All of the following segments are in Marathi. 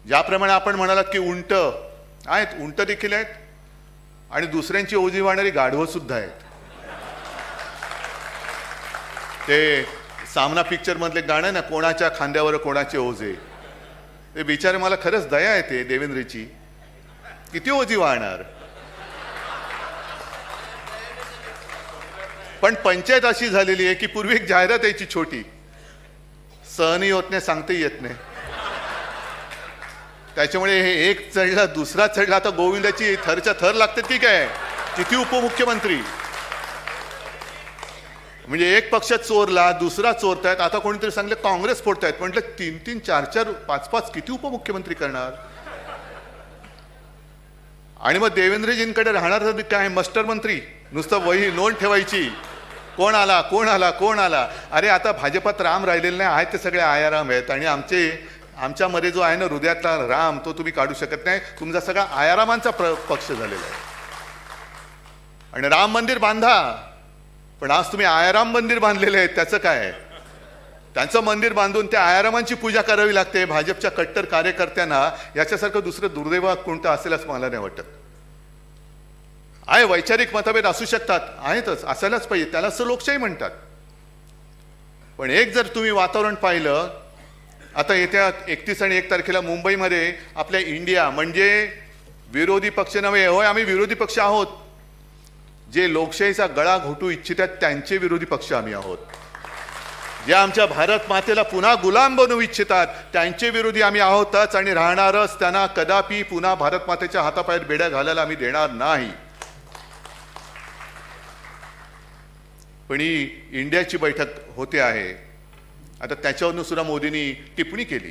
ज्याप्रमाणे आपण म्हणालात की उंट आहेत, उंट देखील आहेत आणि दुसऱ्यांची ओझी वाहणारी गाढवं सुद्धा आहेत. ते सामना पिक्चर मधले गाणं ना, कोणाच्या खांद्यावर कोणाचे ओझे, ते बिचारे मला खरंच दया येते देवेंद्रची. किती ओझी वाहणार. पण पंचायत अशी झालेली आहे की पूर्वी एक जाहिरात यायची छोटी, सहनही होत नाही, सांगताही येत नाही. त्याच्यामुळे हे एक चढला दुसरा चढला, आता गोविंदाची थरच्या थर लागतात की काय. किती उपमुख्यमंत्री, म्हणजे एक पक्ष चोरला दुसरा चोरतायत, आता कोणीतरी सांगले काँग्रेस फोडतायत. म्हटलं 3-3, 4-4, 5-5 किती उपमुख्यमंत्री करणार. आणि मग देवेंद्रजींकडे राहणार तर काय, मास्टर मंत्री, नुसतं वही नोंद ठेवायची, कोण आला कोण आला कोण आला. अरे आता भाजपात राम राहिलेले नाही, आहेत ते सगळे आयाराम आहेत. आणि आमच्यामध्ये जो आहे ना हृदयातला राम, तो तुम्ही काढू शकत नाही. तुमचा सगळा आयारामांचा पक्ष झालेला आहे. आणि राम मंदिर बांधा, पण आज तुम्ही आयाराम मंदिर बांधलेले आहेत, त्याचं काय. त्यांचं मंदिर बांधून त्या आयारामांची पूजा करावी लागते भाजपच्या कट्टर कार्यकर्त्यांना. याच्यासारखं दुसरं दुर्दैव कोणतं असेल असं मला नाही वाटत. आहे वैचारिक मतभेद असू शकतात, आहेतच, असायलाच पाहिजे, त्याला असं लोकशाही म्हणतात. पण एक जर तुम्ही वातावरण पाहिलं, आता येत्या 31 आणि 1 तारखेला मुंबईमध्ये आपल्या इंडिया म्हणजे विरोधी पक्ष नव्हे, होय आम्ही विरोधी पक्ष आहोत, जे लोकशाहीचा गळा घोटू इच्छितात त्यांचे विरोधी पक्ष आम्ही आहोत. जे आमच्या भारत मातेला पुन्हा गुलाम बनवू इच्छितात त्यांचे विरोधी आम्ही आहोतच आणि राहणारच. त्यांना कदापि पुन्हा भारत मातेच्या हातापायात बेड्या घालायला आम्ही देणार नाही. पण ही इंडियाची बैठक होते आहे, आता त्याच्यावरून सुद्धा मोदींनी टिप्पणी केली.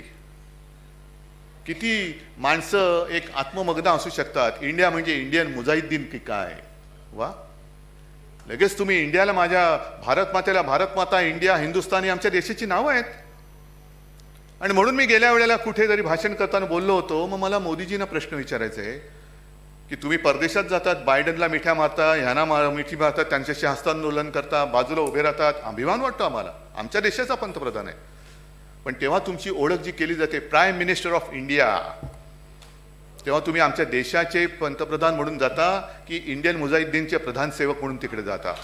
किती माणसं एक आत्ममग्न असू शकतात. इंडिया म्हणजे इंडियन मुजाहिद्दीन की काय. वा, लगेच तुम्ही इंडियाला, माझ्या भारत मातेला भारत माता, इंडिया, हिंदुस्थान ही आमच्या देशाची नावं आहेत. आणि म्हणून मी गेल्या वेळेला कुठेतरी भाषण करताना बोललो होतो, मग मला मोदीजींना प्रश्न विचारायचा आहे की तुम्ही परदेशात जातात, बायडनला मिठ्या मारता, ह्यांना मिठी मारतात, त्यांच्याशी हस्तांदोलन करता, बाजूला उभे राहतात, अभिमान वाटतो आम्हाला, आमच्या देशाचा पंतप्रधान आहे. पण तेव्हा तुमची ओळख जी केली जाते प्राईम मिनिस्टर ऑफ इंडिया, तेव्हा तुम्ही आमच्या देशाचे पंतप्रधान म्हणून जाता की इंडियन मुजाहिद्दीनचे प्रधान सेवक म्हणून तिकडे जाता.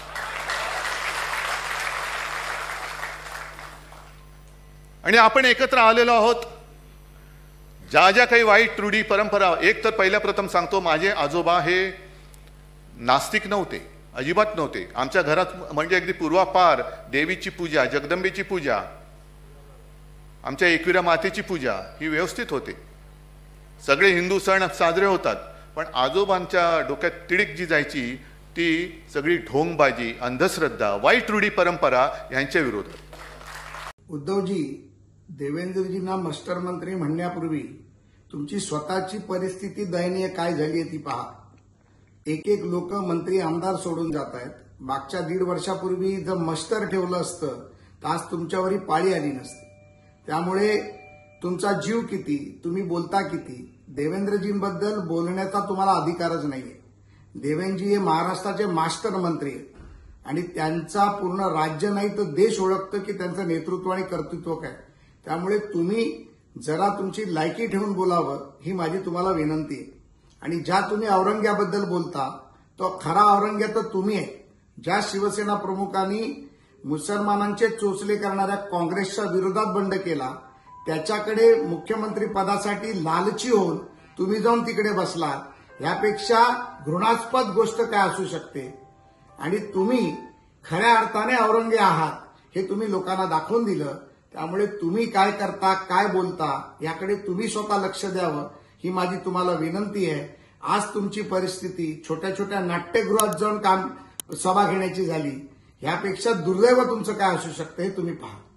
आणि आपण एकत्र आलेलो आहोत. ज्या ज्या काही वाईट रूढी परंपरा, एक तर पहिल्या प्रथम सांगतो, माझे आजोबा हे नास्तिक नव्हते, अजिबात नव्हते. आमच्या घरात म्हणजे अगदी पूर्वापार देवीची पूजा, जगदंबेची पूजा, आमच्या एकविरा मातेची पूजा ही व्यवस्थित होते. सगळे हिंदू सण साजरे होतात. पण आजोबांच्या डोक्यात तिडीक जी जायची ती सगळी ढोंगबाजी, अंधश्रद्धा, वाईट रूढी परंपरा यांच्या विरोधात. उद्धवजी, देवेंद्रजींना मास्टर मंत्री म्हणण्यापूर्वी तुमची स्वतःची परिस्थिती दयनीय काय झाली आहे ती पहा. एक एक लोक मंत्री आमदार सोडून जात आहेत. मागच्या 1.5 वर्षापूर्वी जर मास्टर ठेवलं असतं तर आज तुमच्यावरही पाळी आली नसती. त्यामुळे तुमचा जीव किती, तुम्ही बोलता किती. देवेंद्रजींबद्दल बोलण्याचा तुम्हाला अधिकारच नाहीये. देवेंद्रजी हे महाराष्ट्राचे मास्टर मंत्री आहेत आणि त्यांचा पूर्ण राज्य नाही तर देश ओळखतं की त्यांचं नेतृत्व आणि कर्तृत्व काय. त्यामुळे तुम्ही जरा तुमची लायकी ठेवून बोलावं ही माझी तुम्हाला विनंती आहे. आणि ज्या तुम्ही औरंग्याबद्दल बोलता तो खरा औरंग्या तर तुम्ही आहे. ज्या शिवसेना प्रमुखांनी मुसलमानांचे चोचले करणाऱ्या काँग्रेसच्या विरोधात बंड केला, त्याच्याकडे मुख्यमंत्री पदासाठी लालची होऊन तुम्ही जाऊन तिकडे बसलात, यापेक्षा घृणास्पद गोष्ट काय असू शकते. आणि तुम्ही खऱ्या अर्थाने औरंगे आहात हे तुम्ही लोकांना दाखवून दिलं. त्यामुळे तुम्ही काय करता, काय बोलता याकडे तुम्ही स्वतः लक्ष द्यावं ही माझी तुम्हाला विनंती आहे. आज तुमची परिस्थिती छोट्या छोट्या नाट्यगृहात जाऊन सभा घेण्याची झाली, यापेक्षा दुर्दैव तुमचं काय असू शकतं हे तुम्ही पहा.